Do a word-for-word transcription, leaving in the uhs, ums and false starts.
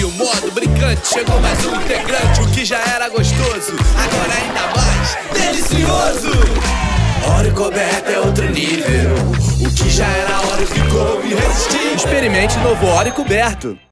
o modo brincante. Chegou mais um integrante, o que já era gostoso agora ainda mais delicioso. Oreo coberto é outro nível, o que já era Oreo ficou irresistível. Experimente novo Oreo Coberto.